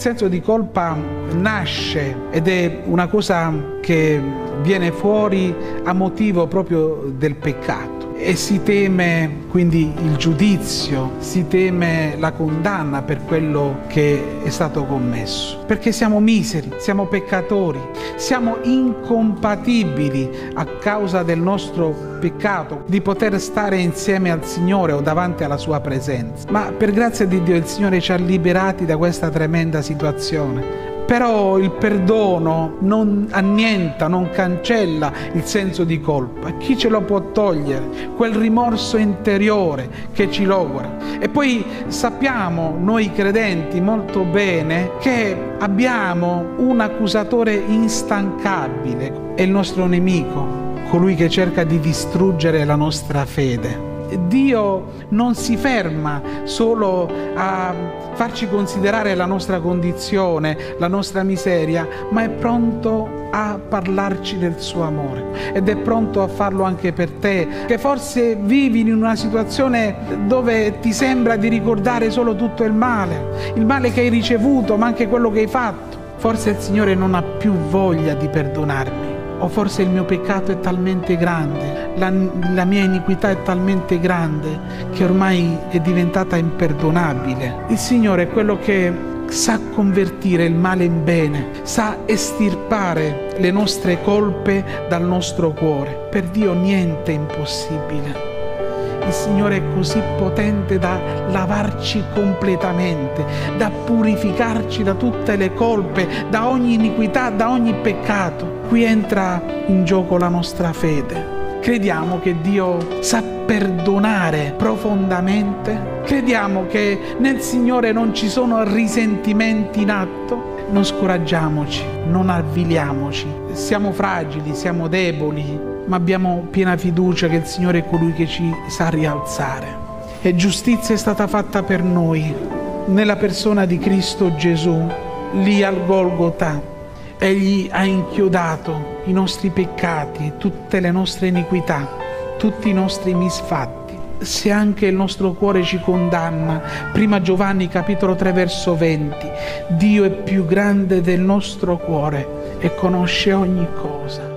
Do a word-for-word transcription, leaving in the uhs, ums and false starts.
senso di colpa nasce ed è una cosa che viene fuori a motivo proprio del peccato. E si teme quindi il giudizio, si teme la condanna per quello che è stato commesso. Perché siamo miseri, siamo peccatori, siamo incompatibili a causa del nostro peccato di poter stare insieme al Signore o davanti alla Sua presenza. Ma per grazia di Dio il Signore ci ha liberati da questa tremenda situazione. Però il perdono non annienta, non cancella il senso di colpa. Chi ce lo può togliere? Quel rimorso interiore che ci logora. E poi sappiamo, noi credenti, molto bene che abbiamo un accusatore instancabile. È il nostro nemico, colui che cerca di distruggere la nostra fede. Dio non si ferma solo a farci considerare la nostra condizione, la nostra miseria, ma è pronto a parlarci del suo amore ed è pronto a farlo anche per te, che forse vivi in una situazione dove ti sembra di ricordare solo tutto il male, il male che hai ricevuto, ma anche quello che hai fatto. Forse il Signore non ha più voglia di perdonarmi. O forse il mio peccato è talmente grande, la, la mia iniquità è talmente grande che ormai è diventata imperdonabile. Il Signore è quello che sa convertire il male in bene, sa estirpare le nostre colpe dal nostro cuore. Per Dio niente è impossibile. Il Signore è così potente da lavarci completamente, da purificarci da tutte le colpe, da ogni iniquità, da ogni peccato. Qui entra in gioco la nostra fede. Crediamo che Dio sa perdonare profondamente. Crediamo che nel Signore non ci sono risentimenti in atto. Non scoraggiamoci, non avviliamoci. Siamo fragili, siamo deboli, ma abbiamo piena fiducia che il Signore è colui che ci sa rialzare. E giustizia è stata fatta per noi nella persona di Cristo Gesù, lì al Golgota. Egli ha inchiodato i nostri peccati, tutte le nostre iniquità, tutti i nostri misfatti. Se anche il nostro cuore ci condanna, prima Giovanni capitolo tre verso venti, Dio è più grande del nostro cuore e conosce ogni cosa.